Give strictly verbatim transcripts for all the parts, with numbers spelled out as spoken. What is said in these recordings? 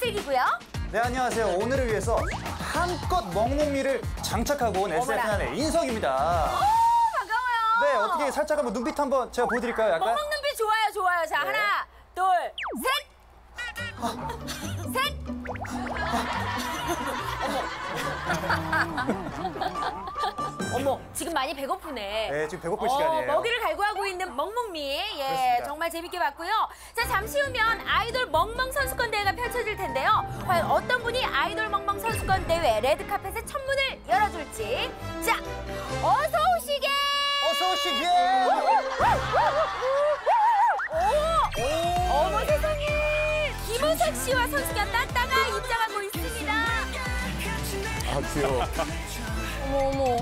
이슬기고요. 네, 안녕하세요. 오늘을 위해서 한껏 먹먹미를 장착하고 온 에스에프난의 인석입니다. 오, 반가워요. 네, 어떻게 살짝 한번 눈빛 한번 제가 보여드릴까요? 약간? 먹먹 눈빛 좋아요, 좋아요. 자, 네. 하나, 둘, 셋. 셋. 어머, 지금 많이 배고프네. 네, 지금 배고플 어, 시간이에요. 먹이를 갈구하고 있는 먹먹미. 예, 그렇습니다. 정말 재밌게 봤고요. 자, 잠시 후면 아이돌 멍멍 선수권 대회가 펼쳐질 텐데요. 과연 어떤 분이 아이돌 멍멍 선수권 대회 레드카펫의 첫 문을 열어줄지. 자, 어서 오시게. 어서 오시게! 오, 어머 세상에. 김은석 씨와 선수견 따따가 입장하고 있습니다. 아, 귀여워. 어머, 어머.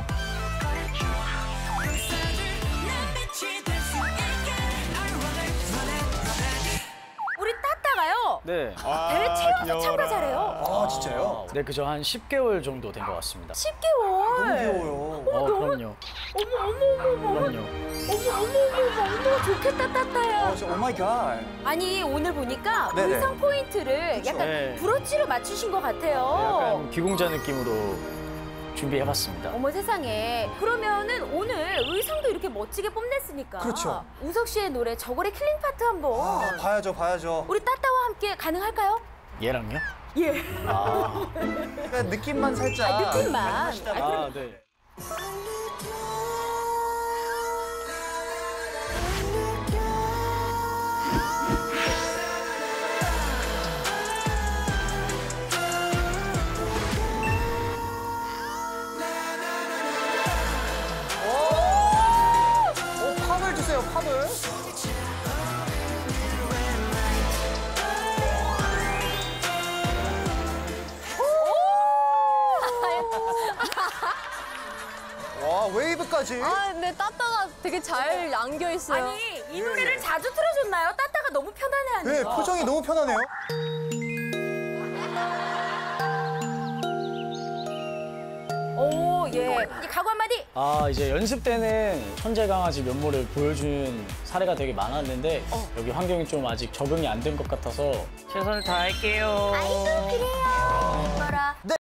우리 따따가요. 네. 대회 체험도 참가자래요. 아, 진짜요? 네, 그저 한 십 개월 정도 된 것 같습니다. 십 개월. 너무 귀여워요. 어, 그럼요. 어머, 어머, 어머, 어머. 그럼요. 어머, 어머, 어머, 어머, 좋겠다, 따따야. 어, 오 마이 갓. 아니, 오늘 보니까 네네. 의상 포인트를 그쵸. 약간 네. 브로치로 맞추신 것 같아요. 약간 귀공자 느낌으로 준비해봤습니다. 어머 세상에. 그러면은 오늘 의상도 이렇게 멋지게 뽐냈으니까. 그렇죠. 우석 씨의 노래 저고래 킬링 파트 한번. 아, 봐야죠, 봐야죠. 우리 따따와 함께 가능할까요? 얘랑요? 예. 아, 그러니까 느낌만 살짝. 아, 느낌만. 하시다가. 아 네. 오, 팝을 주세요, 팝을. 와, 웨이브까지. 아, 근데 따따가 되게 잘 안겨 있어요. 아니 이 노래를 자주 틀어줬나요? 따따가 너무 편안해하는 네, 거. 표정이 너무 편하네요. 오, 예. 이제 각오 한마디. 아, 이제 연습 때는 천재 강아지 면모를 보여준 사례가 되게 많았는데 여기 환경이 좀 아직 적응이 안 된 것 같아서 최선을 다할게요. 아이고 그래요. 이뻐라. 네.